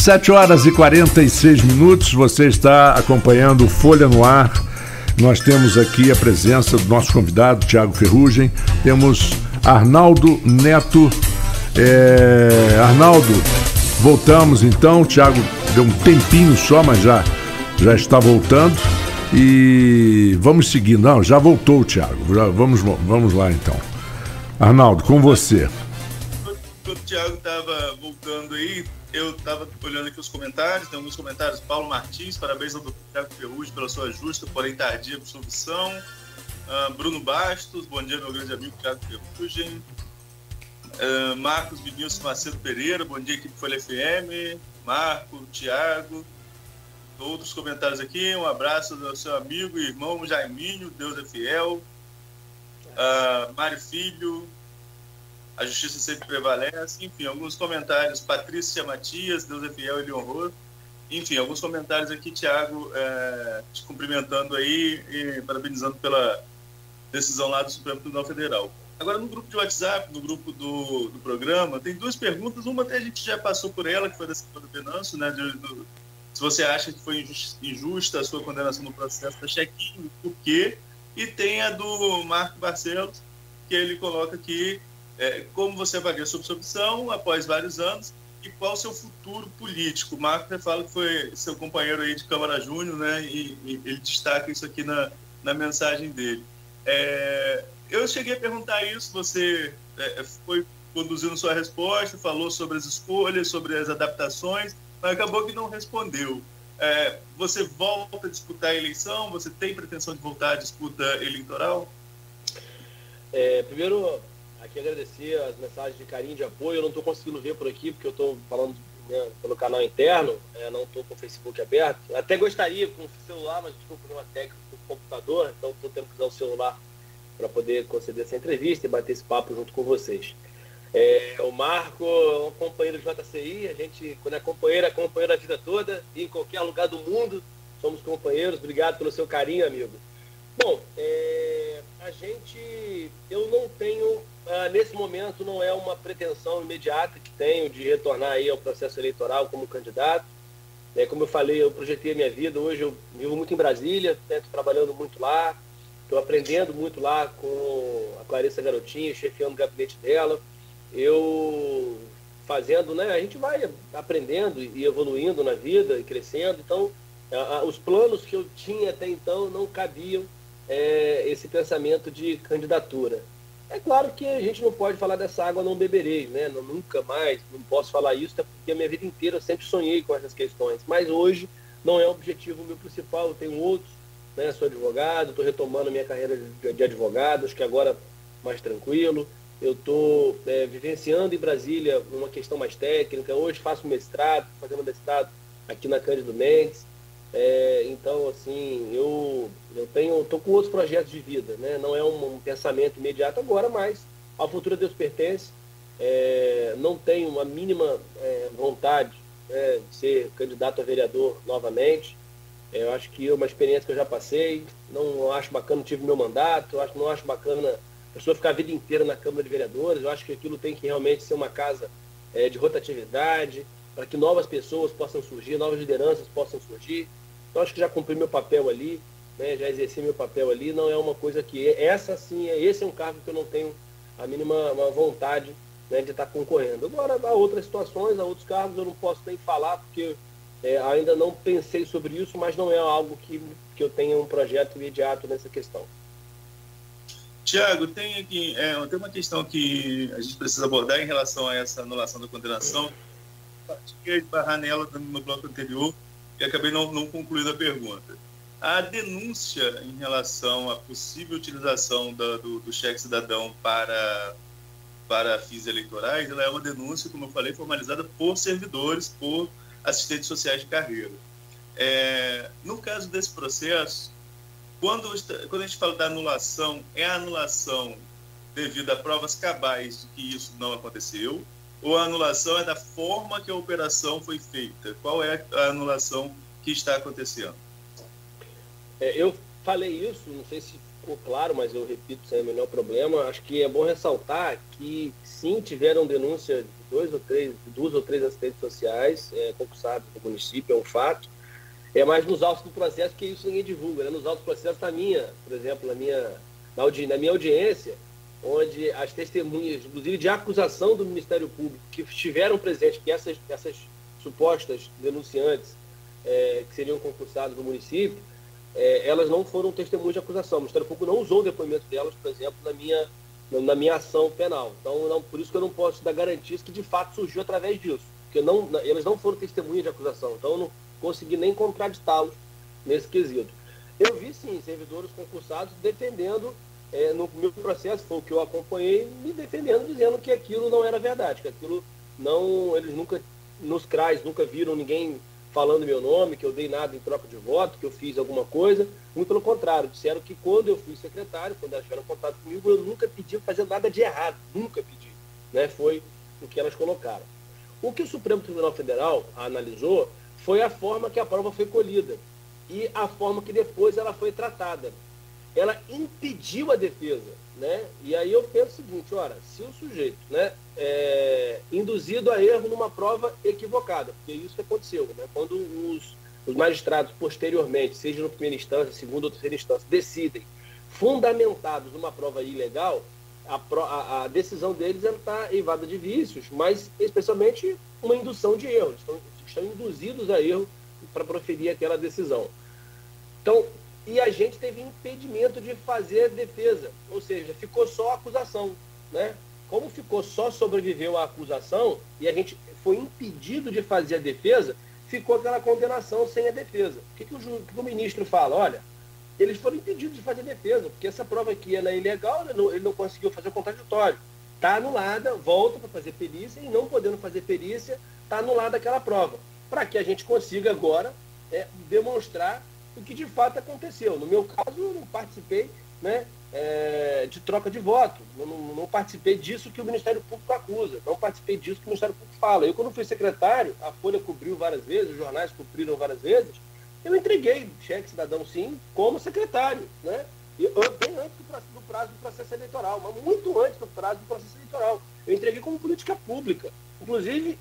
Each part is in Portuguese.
7h46, você está acompanhando o Folha no Ar. Nós temos aqui a presença do nosso convidado, Thiago Ferrugem. Temos Arnaldo Neto. Arnaldo, voltamos então. O Thiago deu um tempinho só, mas já está voltando. E vamos seguindo. Não, já voltou o Thiago. Vamos lá então. Arnaldo, com você. Quando o Thiago estava voltando aí, eu estava olhando aqui os comentários. Tem alguns comentários. Paulo Martins, parabéns ao Dr. Thiago Ferrugem pela sua justa, porém tardia absolvição. Bruno Bastos, bom dia, meu grande amigo Thiago Ferrugem. Marcos Vinícius Macedo Pereira, bom dia, equipe Folha FM. Marco, Thiago. Outros comentários aqui. Um abraço ao seu amigo e irmão Jaiminho, Deus é fiel. Mário Filho, a justiça sempre prevalece. Enfim, alguns comentários. Patrícia Matias, Deus é fiel, ele honrou. Enfim, alguns comentários aqui, Thiago, te cumprimentando aí e parabenizando pela decisão lá do Supremo Tribunal Federal. Agora, no grupo de WhatsApp, no grupo do programa, tem duas perguntas. Uma até a gente já passou por ela, que foi da senhora Venâncio, né? Se você acha que foi injusta a sua condenação no processo da check-in, por quê? E tem a do Marco Barcelos, que ele coloca aqui como você avalia sua opção após vários anos e qual o seu futuro político. O Marco fala que foi seu companheiro aí de Câmara Júnior, né? E ele destaca isso aqui na mensagem dele. Eu cheguei a perguntar isso, você foi conduzindo sua resposta, falou sobre as escolhas, sobre as adaptações, mas acabou que não respondeu. Você volta a disputar a eleição? Você tem pretensão de voltar à disputa eleitoral? Primeiro, aqui agradecer as mensagens de carinho, de apoio. Eu não estou conseguindo ver por aqui, porque eu estou falando pelo canal interno, não estou com o Facebook aberto. Até gostaria com o celular, mas estou com uma técnica com o computador, então estou tendo que usar o celular para poder conceder essa entrevista e bater esse papo junto com vocês. O Marco é um companheiro de JCI, a gente, quando é companheiro a vida toda, e em qualquer lugar do mundo, somos companheiros. Obrigado pelo seu carinho, amigo. Bom, eu não tenho, nesse momento, não é uma pretensão imediata que tenho de retornar aí ao processo eleitoral como candidato. Como eu falei, eu projetei a minha vida, hoje eu vivo muito em Brasília, estou trabalhando muito lá, estou aprendendo muito lá com a Clarissa Garotinho, chefiando o gabinete dela. Eu fazendo, né? A gente vai aprendendo e evoluindo na vida e crescendo. Então, os planos que eu tinha até então não cabiam esse pensamento de candidatura. É claro que a gente não pode falar dessa água não beberei, né? Nunca mais, não posso falar isso, até porque a minha vida inteira eu sempre sonhei com essas questões. Mas hoje não é o objetivo meu principal, eu tenho outros, né? Sou advogado, estou retomando a minha carreira de advogado, acho que agora mais tranquilo. Eu estou vivenciando em Brasília uma questão mais técnica. Hoje faço mestrado, fazendo mestrado aqui na Cândido Mendes. Então, assim, eu estou com outros projetos de vida, né? Não é um pensamento imediato agora, mas ao futuro a Deus pertence. Não tenho uma mínima vontade de ser candidato a vereador novamente. Eu acho que é uma experiência que eu já passei. Não acho bacana, tive meu mandato. Não acho bacana a pessoa ficar a vida inteira na Câmara de Vereadores. Eu acho que aquilo tem que realmente ser uma casa de rotatividade, para que novas pessoas possam surgir, novas lideranças possam surgir. Então, acho que já cumpri meu papel ali, né? Já exerci meu papel ali. Não é uma coisa que... esse é um cargo que eu não tenho a mínima vontade, né, de estar concorrendo. Agora, há outras situações, há outros cargos, eu não posso nem falar, porque ainda não pensei sobre isso, mas não é algo que eu tenha um projeto imediato nessa questão. Tiago, tem uma questão que a gente precisa abordar em relação a essa anulação da condenação. Eu cheguei a esbarrar nela no bloco anterior e acabei não concluindo a pergunta. A denúncia em relação à possível utilização do cheque cidadão para fins eleitorais, ela é uma denúncia, como eu falei, formalizada por servidores, por assistentes sociais de carreira. No caso desse processo, quando a gente fala da anulação, é a anulação devido a provas cabais de que isso não aconteceu, ou a anulação é da forma que a operação foi feita? Qual é a anulação que está acontecendo? Eu falei isso, não sei se ficou claro, mas eu repito sem o menor problema. Acho que é bom ressaltar que, sim, tiveram denúncia de duas ou três assistentes sociais concursados do município, é um fato. Mas nos autos do processo, que isso ninguém divulga, né? Nos autos do processo está por exemplo, na minha audiência, onde as testemunhas, inclusive de acusação do Ministério Público, que estiveram presentes, que essas supostas denunciantes que seriam concursadas do município, elas não foram testemunhas de acusação. O Ministério Público não usou o depoimento delas, por exemplo, na minha ação penal. Então, por isso que eu não posso dar garantias que de fato surgiu através disso, porque elas não foram testemunhas de acusação. Então, eu não consegui nem contraditá-los nesse quesito. Eu vi, sim, servidores concursados defendendo, no meu processo, foi o que eu acompanhei, me defendendo, dizendo que aquilo não era verdade, que aquilo não, eles nunca, nos CRAs, nunca viram ninguém falando meu nome, que eu dei nada em troca de voto, que eu fiz alguma coisa. Muito pelo contrário, disseram que quando eu fui secretário, quando elas tiveram contato comigo, eu nunca pedi para fazer nada de errado, nunca pedi, né? Foi o que elas colocaram. O que o Supremo Tribunal Federal analisou foi a forma que a prova foi colhida e a forma que depois ela foi tratada. Ela impediu a defesa, né? E aí eu penso o seguinte, ora, se o sujeito, né, induzido a erro numa prova equivocada, porque isso que aconteceu, né? Quando os magistrados posteriormente, seja na primeira instância, segunda ou terceira instância, decidem, fundamentados numa prova ilegal, a decisão deles está eivada de vícios, mas especialmente uma indução de erro. Estão induzidos a erro para proferir aquela decisão. Então, e a gente teve impedimento de fazer defesa, ou seja, ficou só a acusação, né? Como sobreviveu a acusação e a gente foi impedido de fazer a defesa, ficou aquela condenação sem a defesa. O que o ministro fala? Olha, eles foram impedidos de fazer defesa, porque essa prova aqui ela é ilegal, ele não conseguiu fazer o contraditório. Está anulada, volta para fazer perícia, e não podendo fazer perícia, está anulada aquela prova. Para que a gente consiga agora demonstrar o que de fato aconteceu. No meu caso, eu não participei, né, de troca de voto, não participei disso que o Ministério Público acusa, não participei disso que o Ministério Público fala. Eu, quando fui secretário, a Folha cobriu várias vezes, os jornais cobriram várias vezes, eu entreguei cheque cidadão sim como secretário, né? E bem antes do prazo do processo eleitoral, mas muito antes do prazo do processo eleitoral. Eu entreguei como política pública. Inclusive,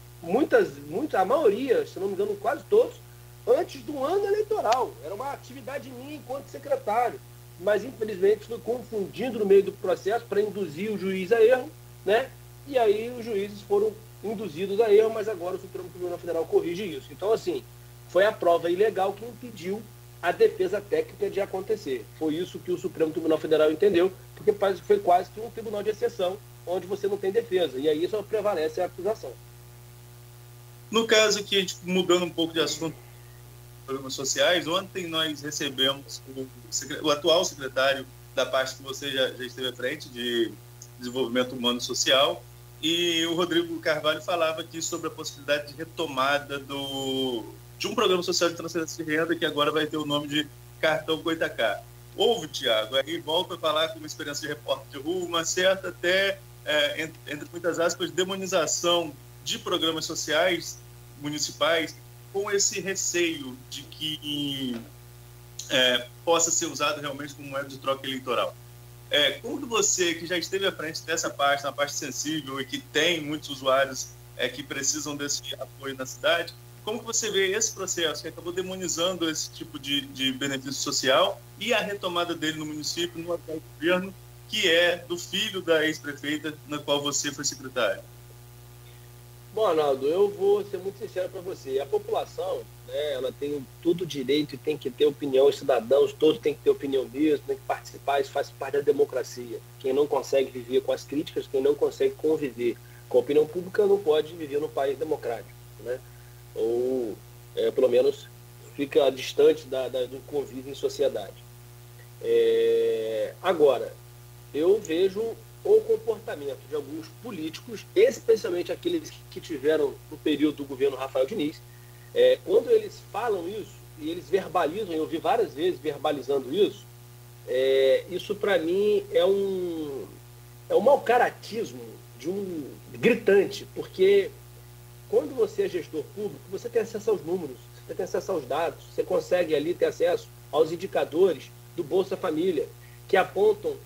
a maioria, se não me engano, quase todos, antes do ano eleitoral. Era uma atividade minha enquanto secretário. Mas, infelizmente, fui confundindo no meio do processo para induzir o juiz a erro, né? E aí os juízes foram induzidos a erro, mas agora o Supremo Tribunal Federal corrige isso. Então, assim, foi a prova ilegal que impediu a defesa técnica de acontecer. Foi isso que o Supremo Tribunal Federal entendeu, porque foi quase que um tribunal de exceção, onde você não tem defesa. E aí só prevalece a acusação. No caso aqui, mudando um pouco de assunto, programas sociais, ontem nós recebemos o atual secretário da parte que você já esteve à frente, de Desenvolvimento Humano e Social, e o Rodrigo Carvalho falava aqui sobre a possibilidade de retomada de um programa social de transferência de renda que agora vai ter o nome de Cartão Goitacá. Houve, Tiago, aí volta a falar com uma experiência de repórter de rua, uma certa até, entre muitas aspas, demonização de programas sociais municipais, com esse receio de que possa ser usado realmente como moeda de troca eleitoral. Como que você, que já esteve à frente dessa parte, na parte sensível e que tem muitos usuários que precisam desse apoio na cidade, como que você vê esse processo que acabou demonizando esse tipo de benefício social e a retomada dele no município, no atual governo, que é do filho da ex-prefeita, na qual você foi secretário? Bom, Arnaldo, eu vou ser muito sincero para você. A população, né, ela tem todo direito e tem que ter opinião, os cidadãos todos têm que ter opinião mesmo, tem que participar, isso faz parte da democracia. Quem não consegue viver com as críticas, quem não consegue conviver com a opinião pública, não pode viver num país democrático, né? Ou, pelo menos, fica distante do convívio em sociedade. Agora, eu vejo o comportamento de alguns políticos, especialmente aqueles que tiveram no período do governo Rafael Diniz, quando eles falam isso, e eles verbalizam, eu vi várias vezes verbalizando isso, isso para mim é um mau caratismo de um gritante, porque quando você é gestor público, você tem acesso aos números, você tem acesso aos dados, você consegue ali ter acesso aos indicadores do Bolsa Família. que apontam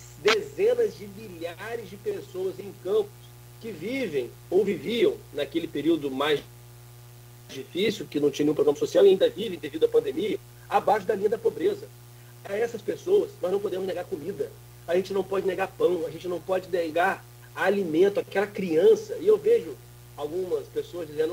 dezenas de milhares de pessoas em campos que vivem ou viviam naquele período mais difícil, que não tinha nenhum programa social e ainda vivem devido à pandemia, abaixo da linha da pobreza. A essas pessoas nós não podemos negar comida, a gente não pode negar pão, a gente não pode negar alimento, aquela criança. E eu vejo algumas pessoas dizendo,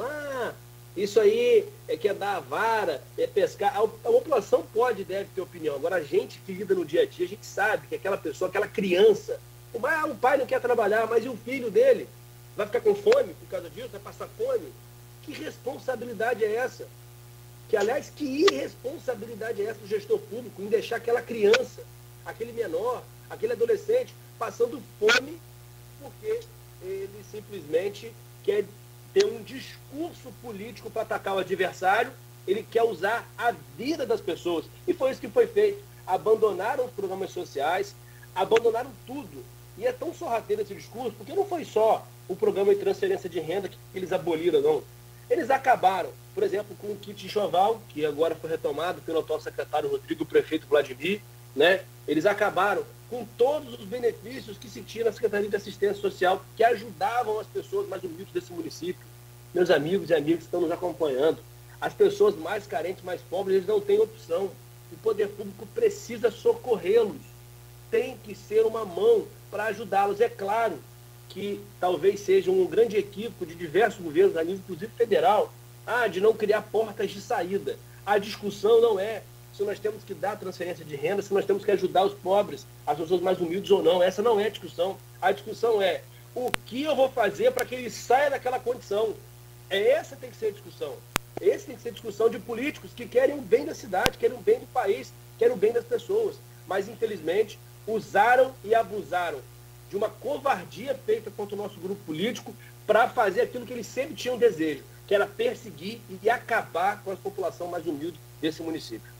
isso aí é que é dar a vara, é pescar. A população pode e deve ter opinião. Agora, a gente que lida no dia a dia, a gente sabe que aquela pessoa, aquela criança, o pai não quer trabalhar, mas e o filho dele? Vai ficar com fome por causa disso? Vai passar fome? Que responsabilidade é essa? Aliás, que irresponsabilidade é essa do gestor público em deixar aquela criança, aquele menor, aquele adolescente passando fome porque ele simplesmente quer ter um discurso político para atacar o adversário, ele quer usar a vida das pessoas. E foi isso que foi feito. Abandonaram os programas sociais, abandonaram tudo. E é tão sorrateiro esse discurso, porque não foi só o programa de transferência de renda que eles aboliram, não. Eles acabaram, por exemplo, com o kit enxoval, que agora foi retomado pelo atual secretário Rodrigo, o prefeito Vladimir, né? Eles acabaram com todos os benefícios que se tinha na Secretaria de Assistência Social, que ajudavam as pessoas mais humildes desse município. Meus amigos e amigas que estão nos acompanhando, as pessoas mais carentes, mais pobres, eles não têm opção. O poder público precisa socorrê-los. Tem que ser uma mão para ajudá-los. É claro que talvez seja um grande equívoco de diversos governos, a nível inclusive federal, de não criar portas de saída. A discussão não é se nós temos que dar transferência de renda, se nós temos que ajudar os pobres, as pessoas mais humildes ou não. Essa não é a discussão. A discussão é o que eu vou fazer para que ele saia daquela condição. Essa tem que ser a discussão. Essa tem que ser a discussão de políticos que querem o bem da cidade, querem o bem do país, querem o bem das pessoas. Mas, infelizmente, usaram e abusaram de uma covardia feita contra o nosso grupo político para fazer aquilo que eles sempre tinham desejo, que era perseguir e acabar com a população mais humilde desse município.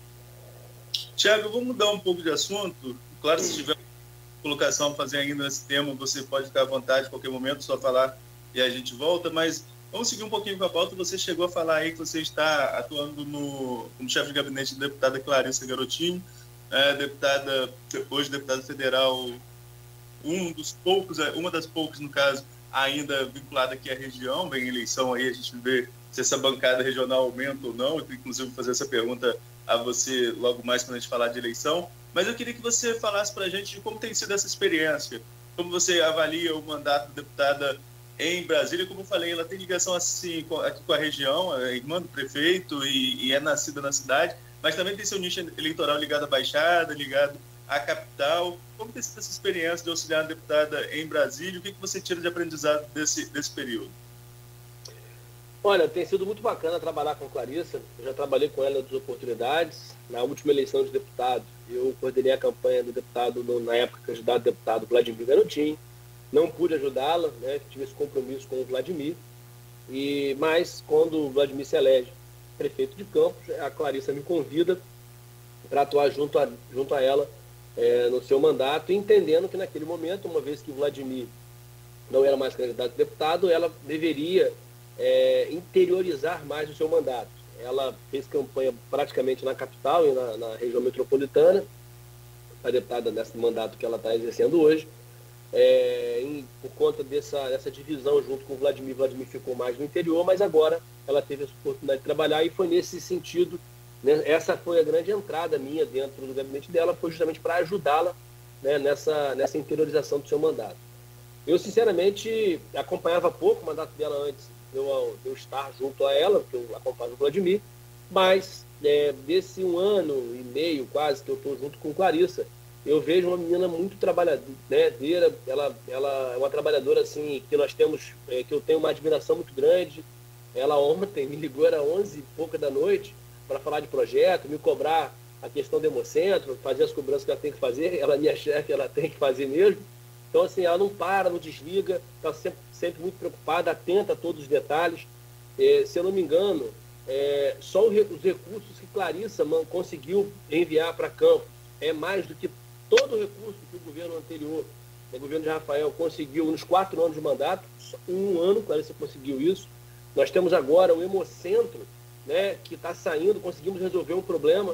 Tiago, eu vou mudar um pouco de assunto. Claro, se tiver colocação a fazer ainda nesse tema, você pode ficar à vontade, a qualquer momento, só falar e a gente volta, mas vamos seguir um pouquinho com a pauta. Você chegou a falar aí que você está atuando como chefe de gabinete da deputada Clarissa Garotinho, hoje deputada federal, uma das poucas, no caso, ainda vinculada aqui à região. Vem eleição aí, a gente vê se essa bancada regional aumenta ou não. Eu queria, inclusive, fazer essa pergunta a você logo mais quando a gente falar de eleição. Mas eu queria que você falasse para a gente de como tem sido essa experiência, como você avalia o mandato da deputada em Brasília. Como eu falei, ela tem ligação assim aqui com a região, é irmã do prefeito e é nascida na cidade, mas também tem seu nicho eleitoral ligado à Baixada, ligado à capital. Como tem sido essa experiência de auxiliar a deputada em Brasília? O que você tira de aprendizado desse período? Olha, tem sido muito bacana trabalhar com a Clarissa. Eu já trabalhei com ela em outras oportunidades. Na última eleição de deputado, eu coordenei a campanha do deputado, na época, candidato a deputado Vladimir Garotinho. Não pude ajudá-la, né? Tive esse compromisso com o Vladimir. Mas, quando o Vladimir se elege prefeito de Campos, a Clarissa me convida para atuar junto a ela no seu mandato, entendendo que naquele momento, uma vez que o Vladimir não era mais candidato a deputado, ela deveria interiorizar mais o seu mandato. Ela fez campanha praticamente na capital e na região metropolitana, a deputada nesse mandato que ela está exercendo hoje. Por conta dessa divisão junto com o Vladimir ficou mais no interior, mas agora ela teve essa oportunidade de trabalhar e foi nesse sentido, né? Essa foi a grande entrada minha dentro do gabinete dela, foi justamente para ajudá-la, né, nessa interiorização do seu mandato. Eu, sinceramente, acompanhava pouco o mandato dela antes de eu estar junto a ela, porque eu acompanho o Vladimir, mas desse 1 ano e meio quase que eu estou junto com Clarissa, eu vejo uma menina muito trabalhadeira. Ela é uma trabalhadora assim, que nós temos, que eu tenho uma admiração muito grande. Ela ontem me ligou, era 11 e pouca da noite, para falar de projeto, me cobrar a questão do Hemocentro, fazer as cobranças que ela tem que fazer. Ela é minha chefe, ela tem que fazer mesmo. Então, assim, ela não para, não desliga, está sempre muito preocupada, atenta a todos os detalhes. Se eu não me engano, só os recursos que Clarissa conseguiu enviar para Campos é mais do que todo o recurso que o governo anterior, o governo de Rafael, conseguiu nos 4 anos de mandato. Em 1 ano, Clarissa conseguiu isso. Nós temos agora o Hemocentro, né, que está saindo, conseguimos resolver um problema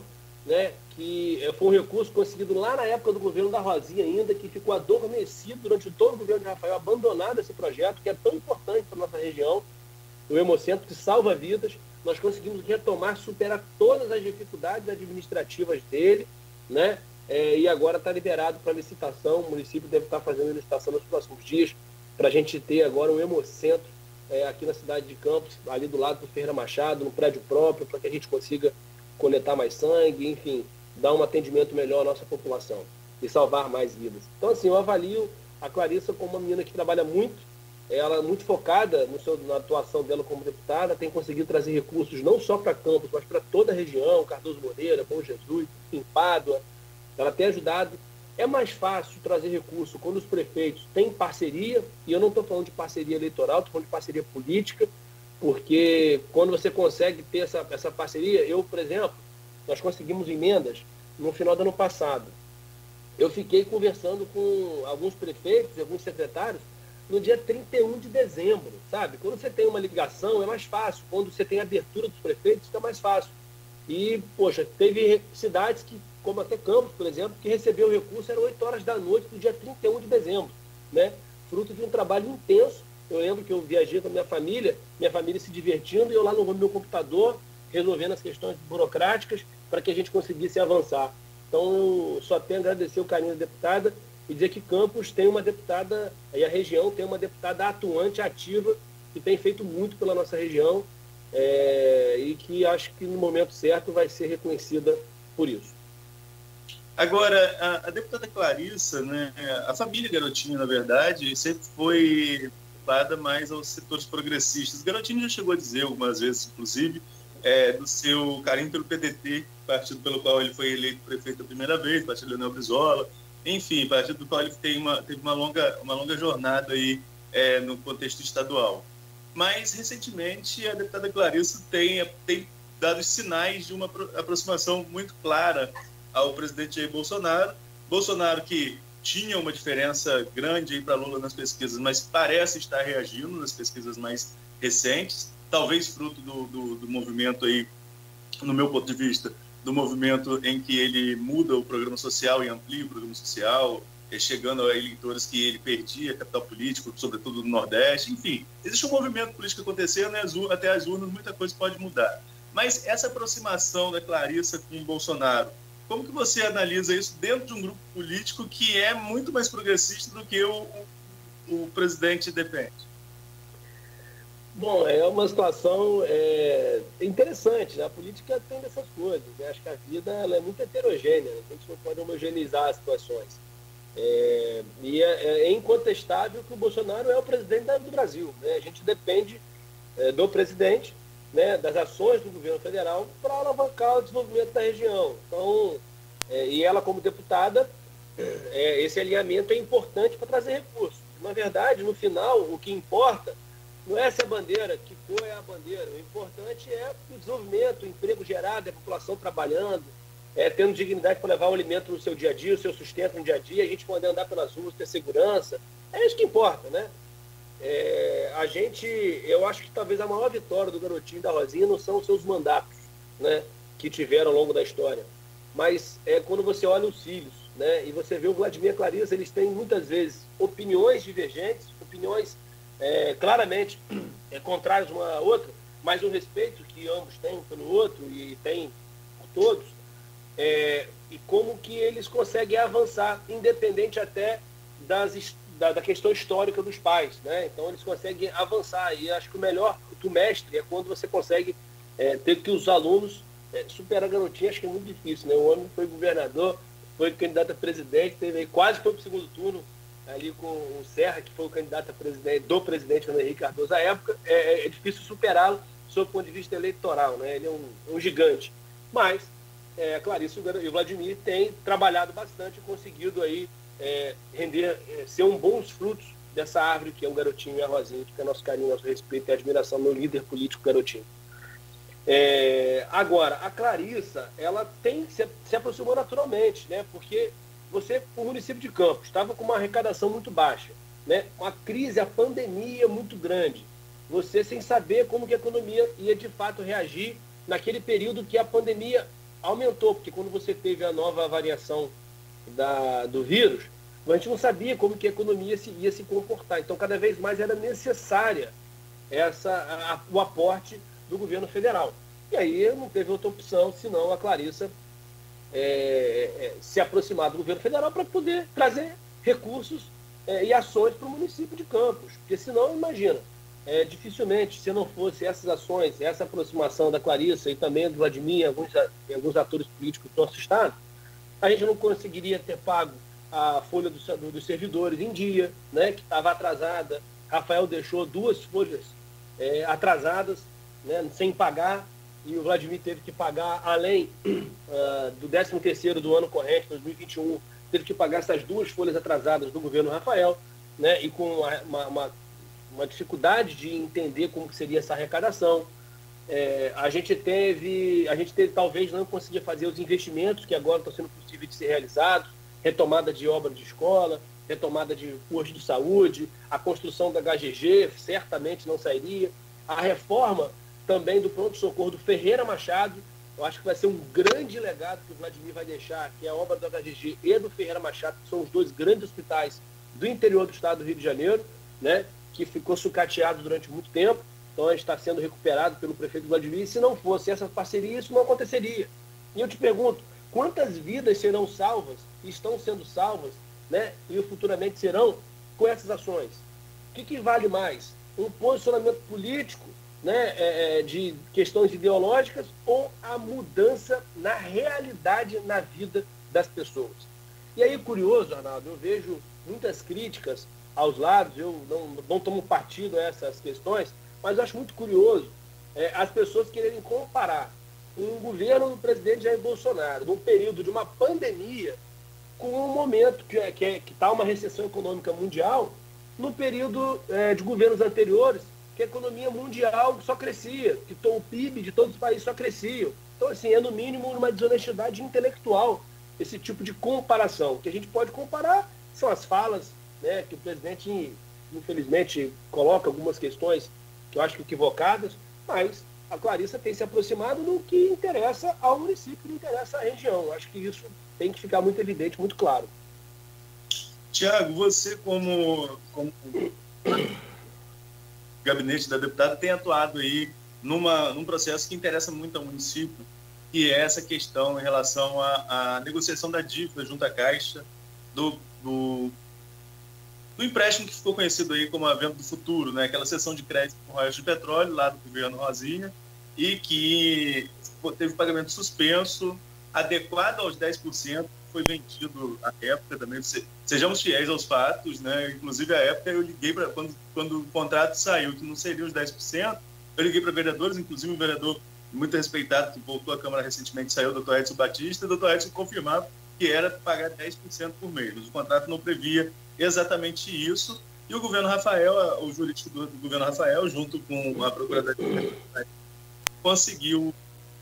né, que foi um recurso conseguido lá na época do governo da Rosinha ainda, que ficou adormecido durante todo o governo de Rafael, abandonado esse projeto, que é tão importante para a nossa região, o Hemocentro, que salva vidas. Nós conseguimos retomar, superar todas as dificuldades administrativas dele, né, e agora está liberado para licitação. O município deve estar fazendo a licitação nos próximos dias, para a gente ter agora um Hemocentro aqui na cidade de Campos, ali do lado do Ferreira Machado, no prédio próprio, para que a gente consiga coletar mais sangue, enfim, dar um atendimento melhor à nossa população e salvar mais vidas. Então, assim, eu avalio a Clarissa como uma menina que trabalha muito, ela é muito focada na atuação dela como deputada, tem conseguido trazer recursos não só para Campos, mas para toda a região, Cardoso Moreira, Bom Jesus, em Pádua. Ela tem ajudado. É mais fácil trazer recurso quando os prefeitos têm parceria, e eu não estou falando de parceria eleitoral, estou falando de parceria política, porque quando você consegue ter essa parceria, eu, por exemplo, nós conseguimos emendas no final do ano passado. Eu fiquei conversando com alguns prefeitos, alguns secretários, no dia 31 de dezembro, sabe? Quando você tem uma ligação, é mais fácil. Quando você tem a abertura dos prefeitos, fica mais fácil. E, poxa, teve cidades que, como até Campos, por exemplo, que recebeu o recurso, eram 8 horas da noite do dia 31 de dezembro, né? Fruto de um trabalho intenso. Eu lembro que eu viajei com a minha família se divertindo, e eu lá no meu computador, resolvendo as questões burocráticas para que a gente conseguisse avançar. Então, eu só tenho a agradecer o carinho da deputada e dizer que Campos tem uma deputada, e a região tem uma deputada atuante, ativa, que tem feito muito pela nossa região, e que acho que no momento certo vai ser reconhecida por isso. Agora, a deputada Clarissa, né, a família Garotinho, na verdade, sempre foi vinculada mais aos setores progressistas. Garotinho já chegou a dizer algumas vezes, inclusive, do seu carinho pelo PDT, partido pelo qual ele foi eleito prefeito a primeira vez, partido Leonel Brizola, enfim, partido do qual ele teve uma longa jornada aí, no contexto estadual. Mas, recentemente, a deputada Clarissa tem dado sinais de uma aproximação muito clara ao presidente Jair Bolsonaro. Bolsonaro, que tinha uma diferença grande para Lula nas pesquisas, mas parece estar reagindo nas pesquisas mais recentes, talvez fruto do movimento aí, no meu ponto de vista, do movimento em que ele muda o programa social e amplia o programa social, chegando a eleitores que ele perdia, capital político, sobretudo no Nordeste. Enfim, existe um movimento político acontecendo, né? Até as urnas muita coisa pode mudar. Mas essa aproximação da Clarissa com o Bolsonaro, como que você analisa isso dentro de um grupo político que é muito mais progressista do que o presidente defende? Bom, é uma situação interessante, né? A política tem dessas coisas, né? Acho que a vida ela é muito heterogênea, né? A gente não pode homogeneizar as situações. E é incontestável que o Bolsonaro é o presidente do Brasil, né? A gente depende do presidente, né, das ações do governo federal para alavancar o desenvolvimento da região. Então, e ela como deputada, esse alinhamento é importante para trazer recursos. Na verdade, no final, o que importa não é essa bandeira, que cor é a bandeira. O importante é o desenvolvimento, o emprego gerado, a população trabalhando, tendo dignidade para levar o alimento no seu dia a dia, o seu sustento no dia a dia, a gente poder andar pelas ruas, ter segurança. É isso que importa, né? Eu acho que talvez a maior vitória do Garotinho e da Rosinha não são os seus mandatos, né, que tiveram ao longo da história, mas quando você olha os filhos, né, e você vê o Vladimir e a Clarissa, eles têm muitas vezes opiniões divergentes, opiniões claramente contrárias uma à outra, mas o respeito que ambos têm um pelo outro e têm por todos, e como que eles conseguem avançar, independente até da questão histórica dos pais, né? Então eles conseguem avançar, e acho que o melhor do mestre é quando você consegue ter que os alunos superar a Garotinha. Acho que é muito difícil, né? O homem foi governador, foi candidato a presidente, quase foi para o segundo turno ali com o Serra, que foi o candidato a presidente do presidente Fernando Henrique Cardoso à época. É difícil superá-lo sob o ponto de vista eleitoral, né? Ele é um gigante, mas a Clarissa e o Vladimir têm trabalhado bastante e conseguido aí ser bons frutos dessa árvore que é o Garotinho e a Rosinha, que é nosso carinho, nosso respeito e admiração, meu líder político Garotinho. Agora, a Clarissa, ela se aproximou naturalmente, né? Porque o município de Campos estava com uma arrecadação muito baixa, né? Com a crise, a pandemia muito grande, você sem saber como que a economia ia de fato reagir naquele período que a pandemia aumentou, porque quando você teve a nova variação do vírus, a gente não sabia como que a economia ia se comportar. Então, cada vez mais era necessária o aporte do governo federal. E aí não teve outra opção, senão a Clarissa se aproximar do governo federal para poder trazer recursos e ações para o município de Campos. Porque senão, imagina, dificilmente, se não fosse essas ações, essa aproximação da Clarissa e também do Vladimir e alguns atores políticos do nosso estado, a gente não conseguiria ter pago a folha dos servidores em dia, né, que estava atrasada. Rafael deixou 2 folhas atrasadas, né, sem pagar, e o Vladimir teve que pagar, além do 13º do ano corrente, 2021, teve que pagar essas 2 folhas atrasadas do governo Rafael, né, e com uma dificuldade de entender como que seria essa arrecadação. A gente teve, talvez, não conseguia fazer os investimentos que agora estão sendo possíveis de ser realizados, retomada de obra de escola, retomada de posto de saúde, a construção da HGG certamente não sairia, a reforma também do pronto-socorro do Ferreira Machado. Eu acho que vai ser um grande legado que o Vladimir vai deixar, que é a obra do HGG e do Ferreira Machado, que são os 2 grandes hospitais do interior do estado do Rio de Janeiro, né, que ficou sucateado durante muito tempo. Então, a gente está sendo recuperado pelo prefeito Vladimir. E se não fosse essa parceria, isso não aconteceria. E eu te pergunto, quantas vidas serão salvas, estão sendo salvas, né, e futuramente serão, com essas ações? O que vale mais? Um posicionamento político, né, de questões ideológicas, ou a mudança na realidade, na vida das pessoas? E aí, curioso, Arnaldo, eu vejo muitas críticas aos lados, eu não tomo partido a essas questões, mas eu acho muito curioso as pessoas quererem comparar um governo do presidente Jair Bolsonaro, num período de uma pandemia, com um momento que está uma recessão econômica mundial, no período de governos anteriores, que a economia mundial só crescia, que o PIB de todos os países só crescia. Então, assim, no mínimo uma desonestidade intelectual esse tipo de comparação. O que a gente pode comparar são as falas, né, que o presidente, infelizmente, coloca algumas questões que eu acho equivocadas, mas a Clarissa tem se aproximado no que interessa ao município, que interessa à região. Eu acho que isso tem que ficar muito evidente, muito claro. Tiago, você como gabinete da deputada tem atuado aí num processo que interessa muito ao município, que é essa questão em relação à negociação da dívida junto à Caixa, do empréstimo que ficou conhecido aí como a Venda do Futuro, né? Aquela cessão de crédito com royalties de petróleo lá do governo Rosinha, e que teve pagamento suspenso, adequado aos 10%, foi vendido à época também. Sejamos fiéis aos fatos, né? Inclusive, à época, eu liguei para quando o contrato saiu, que não seria os 10%, eu liguei para vereadores, inclusive um vereador muito respeitado, que voltou à Câmara recentemente, saiu, o Dr. Edson Batista, e o Dr. Edson confirmava que era pagar 10% por mês. O contrato não previa exatamente isso, e o governo Rafael, o jurídico do governo Rafael, junto com a Procuradoria, conseguiu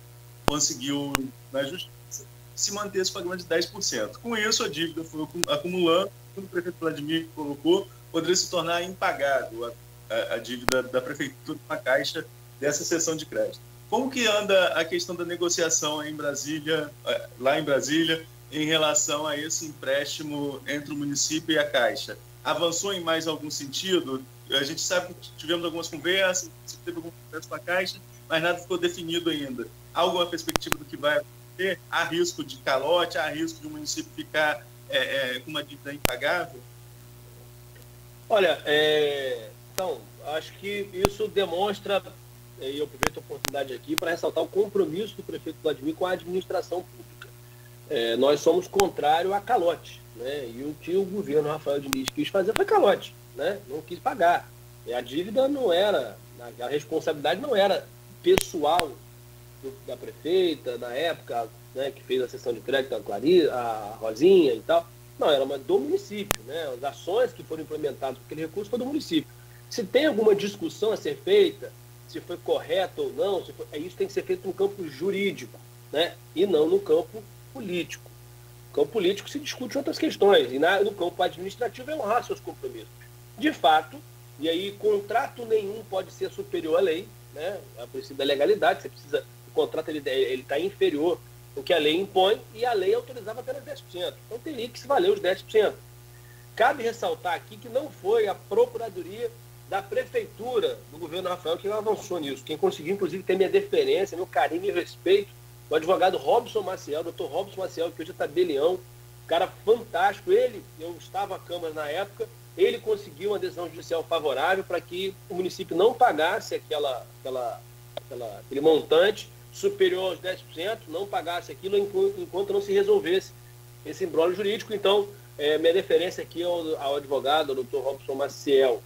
na justiça se manter esse pagamento de 10%. Com isso, a dívida foi acumulando, quando o prefeito Vladimir colocou, poderia se tornar impagável a dívida da prefeitura com a Caixa dessa cessão de crédito. Como que anda a questão da negociação em Brasília, lá em Brasília, em relação a esse empréstimo entre o município e a Caixa? Avançou em mais algum sentido? A gente sabe que tivemos algumas conversas, teve algum conversa com a Caixa, mas nada ficou definido ainda. Há alguma perspectiva do que vai acontecer? Há risco de calote? Há risco de o município ficar com uma dívida impagável? Olha, então, acho que isso demonstra, e eu aproveito a oportunidade aqui para ressaltar o compromisso do prefeito Vladimir com a administração pública. Nós somos contrários a calote, né? E o que o governo Rafael Diniz quis fazer foi calote, né? Não quis pagar. E a dívida não era, a responsabilidade não era pessoal da prefeita, na época, né, que fez a cessão de crédito, a Rosinha e tal. Não, era uma do município, né? As ações que foram implementadas com aquele recurso foi do município. Se tem alguma discussão a ser feita, se foi correto ou não, isso tem que ser feito no campo jurídico, né? E não no campo político. No campo político se discute outras questões, e no campo administrativo é honrar seus compromissos. De fato, e aí contrato nenhum pode ser superior à lei, né? A princípio da legalidade, o contrato ele está inferior o que a lei impõe, e a lei autorizava apenas 10%. Então teria que se valer os 10%. Cabe ressaltar aqui que não foi a Procuradoria da Prefeitura do governo Rafael que avançou nisso. Quem conseguiu, inclusive, ter minha deferência, meu carinho e respeito, o advogado Robson Maciel, doutor Robson Maciel, que hoje é tabelião, cara fantástico. Eu estava à Câmara na época, ele conseguiu uma decisão judicial favorável para que o município não pagasse aquele montante superior aos 10%, não pagasse aquilo enquanto não se resolvesse esse imbróglio jurídico. Então, minha deferência aqui ao advogado, ao doutor Robson Maciel.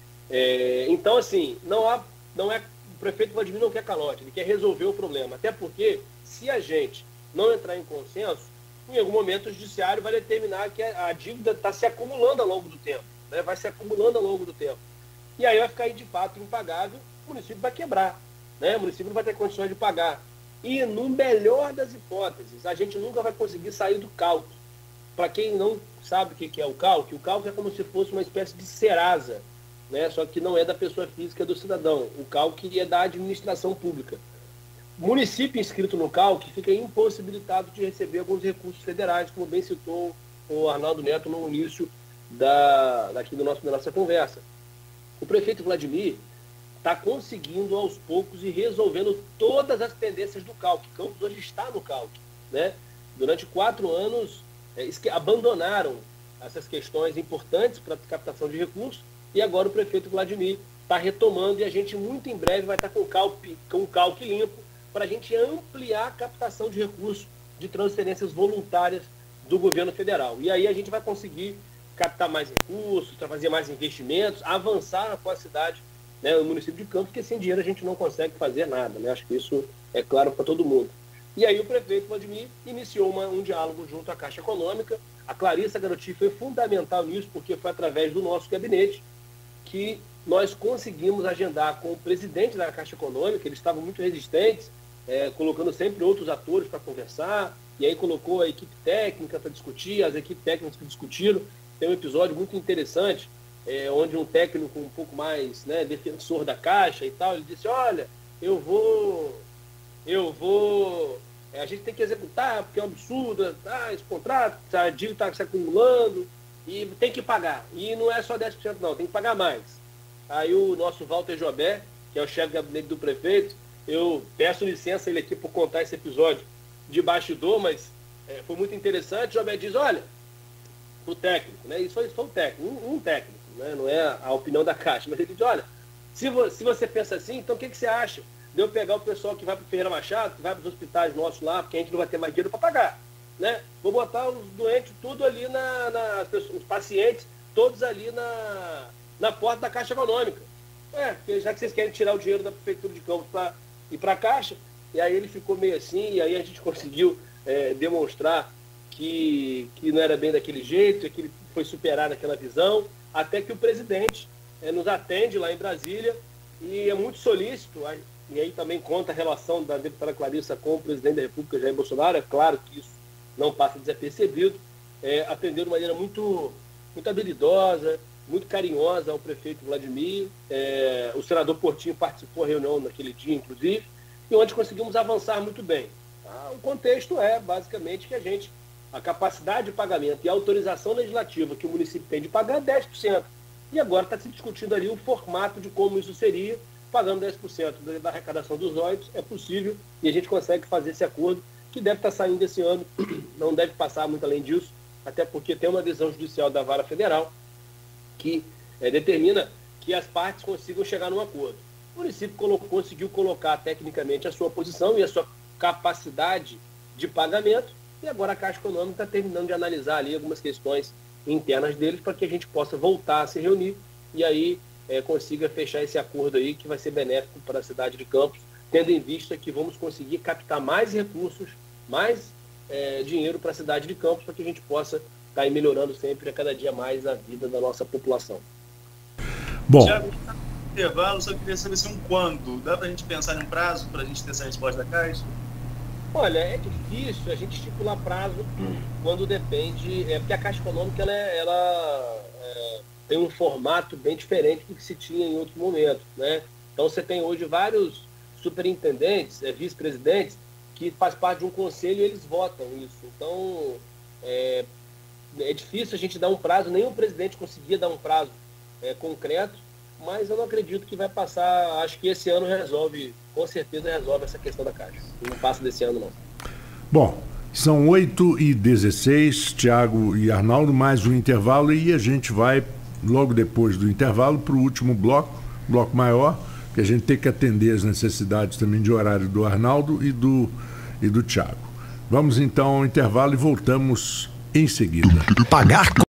Então, assim, não é o prefeito Vladimir não quer calote, ele quer resolver o problema. Até porque, se a gente não entrar em consenso, em algum momento o judiciário vai determinar que a dívida está se acumulando ao longo do tempo, né? Vai se acumulando ao longo do tempo. E aí vai ficar de fato impagável, o município vai quebrar, né? O município não vai ter condições de pagar. E no melhor das hipóteses, a gente nunca vai conseguir sair do cálculo. Para quem não sabe o que é o cálculo é como se fosse uma espécie de Serasa, né? Só que não é da pessoa física, é do cidadão. O cálculo é da administração pública. O município inscrito no cálculo fica impossibilitado de receber alguns recursos federais, como bem citou o Arnaldo Neto no início da nossa conversa. O prefeito Vladimir está conseguindo aos poucos ir resolvendo todas as pendências do cálculo. Campos hoje está no cálculo, né? Durante 4 anos abandonaram essas questões importantes para a captação de recursos, e agora o prefeito Vladimir está retomando, e a gente muito em breve vai estar com o cálculo limpo para a gente ampliar a captação de recursos de transferências voluntárias do governo federal. E aí a gente vai conseguir captar mais recursos, fazer mais investimentos, avançar com a cidade, né, no município de Campos, porque sem dinheiro a gente não consegue fazer nada, né? Acho que isso é claro para todo mundo. E aí o prefeito Vladimir iniciou um diálogo junto à Caixa Econômica. A Clarissa Garotti foi fundamental nisso, porque foi através do nosso gabinete que nós conseguimos agendar com o presidente da Caixa Econômica. Eles estavam muito resistentes, colocando sempre outros atores para conversar, e aí colocou a equipe técnica para discutir, as equipes técnicas que discutiram. Tem um episódio muito interessante, onde um técnico um pouco mais, né, defensor da Caixa e tal, ele disse: olha, a gente tem que executar, porque é um absurdo, esse contrato, a dívida está se acumulando, e tem que pagar. E não é só 10% não, tem que pagar mais. Aí o nosso Walter Jobé, que é o chefe de gabinete do prefeito, eu peço licença ele aqui por contar esse episódio de bastidor, mas foi muito interessante. Jobé diz: olha, o técnico, né? Isso foi um técnico, um técnico, né? Não é a opinião da Caixa, mas ele diz: olha, se você pensa assim, então o que você acha de eu pegar o pessoal que vai para o Ferreira Machado, que vai para os hospitais nossos lá, porque a gente não vai ter mais dinheiro para pagar, né? Vou botar os doentes tudo ali, os pacientes todos ali na porta da Caixa Econômica. Porque já que vocês querem tirar o dinheiro da Prefeitura de Campos para ir para a Caixa. E aí ele ficou meio assim, e aí a gente conseguiu demonstrar que não era bem daquele jeito, que ele foi superar aquela visão, até que o presidente nos atende lá em Brasília, e é muito solícito. E aí também conta a relação da deputada Clarissa com o presidente da República, Jair Bolsonaro. É claro que isso não passa desapercebido. Atendeu de maneira muito, muito habilidosa, muito carinhosa ao prefeito Vladimir. O senador Portinho participou da reunião naquele dia, inclusive, e onde conseguimos avançar muito bem. Tá? O contexto é, basicamente, que a capacidade de pagamento e a autorização legislativa que o município tem de pagar é 10%. E agora está se discutindo ali o formato de como isso seria. Pagando 10% da arrecadação dos royalties, é possível, e a gente consegue fazer esse acordo, que deve estar saindo esse ano, não deve passar muito além disso, até porque tem uma decisão judicial da Vara Federal que determina que as partes consigam chegar num acordo. O município conseguiu colocar tecnicamente a sua posição e a sua capacidade de pagamento, e agora a Caixa Econômica está terminando de analisar ali algumas questões internas deles para que a gente possa voltar a se reunir e aí consiga fechar esse acordo aí, que vai ser benéfico para a cidade de Campos, tendo em vista que vamos conseguir captar mais recursos, mais dinheiro para a cidade de Campos, para que a gente possa estar aí melhorando sempre, a cada dia mais, a vida da nossa população. Bom, Tiago, intervalo, só queria saber se quando. Dá para a gente pensar em um prazo para a gente ter essa resposta da Caixa? Olha, é difícil a gente estipular prazo quando depende, porque a Caixa Econômica ela tem um formato bem diferente do que se tinha em outros momentos, né? Então você tem hoje vários superintendentes, vice-presidentes, que faz parte de um conselho e eles votam isso. Então, é difícil a gente dar um prazo, nem o presidente conseguia dar um prazo concreto, mas eu não acredito que vai passar. Acho que esse ano resolve, com certeza resolve essa questão da Caixa. Não passa desse ano, não. Bom, são 8h16, Thiago e Arnaldo, mais um intervalo, e a gente vai, logo depois do intervalo, para o último bloco maior, que a gente tem que atender as necessidades também de horário do Arnaldo e do Thiago. Vamos então ao intervalo e voltamos em seguida. Pagar